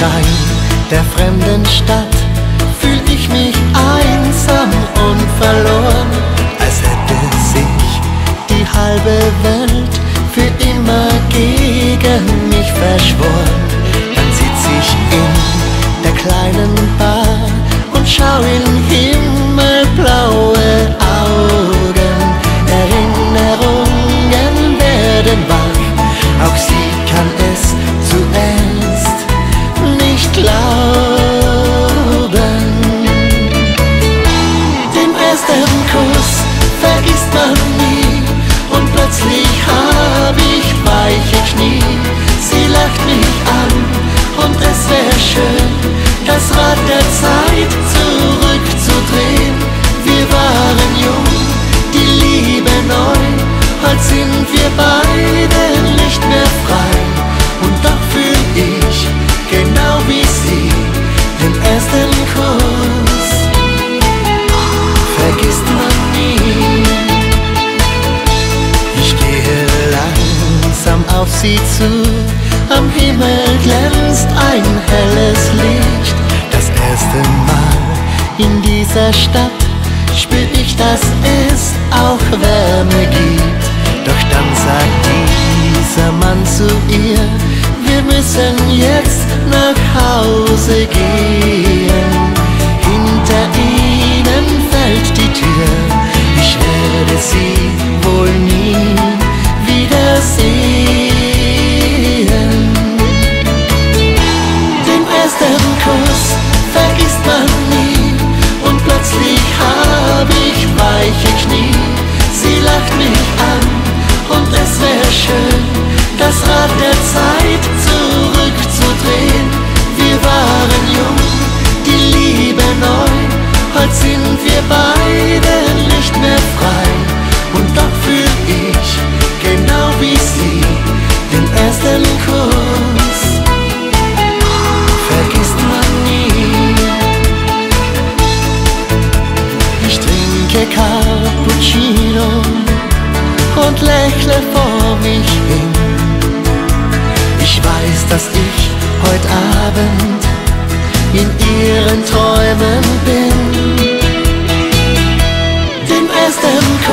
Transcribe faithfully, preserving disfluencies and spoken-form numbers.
Schein der fremden Stadt fühl ich mich einsam und verloren, als hätte sich die halbe Welt für immer gegen mich verschworen. Dann sitz ich in der kleinen Bar und schau in himmelblaue Augen. Erinnerungen werden wach, auch sie kann es zuerst nicht glauben. Den ersten Kuss vergisst man nie und plötzlich hab ich weiche Knie. Sie lacht mich an und es wär schön, das Rad der Zeit zurückzudrehen. Wir waren jung, die Liebe neu, heute sind wir beide nicht mehr frei. Und doch fühl ich, genau wie sie, den ersten Kuss vergisst man nie. Ich gehe langsam auf sie zu, am Himmel glänzt ein helles Licht. Das erste Mal in dieser Stadt spür ich, dass es auch Wärme gibt. Doch dann sagt dieser Mann zu ihr, wir müssen jetzt nach Hause gehen. Hinter ihnen fällt die Tür, ich werde sie wohl nie wiedersehen. Den ersten Kuss vergisst man nie und plötzlich hab ich weiche Knie. Sie lacht mich an und es wär schön, das Rad der Zeit zurückzudrehen. Wir waren jung, die Liebe neu, heute sind wir beide nicht mehr frei. Und doch fühl ich, genau wie sie, den ersten Kuss vergisst man nie. Ich trinke Cappuccino und lächle vor mich hin. Ich weiß, dass ich heut Abend in ihren Träumen bin. Den ersten Kuss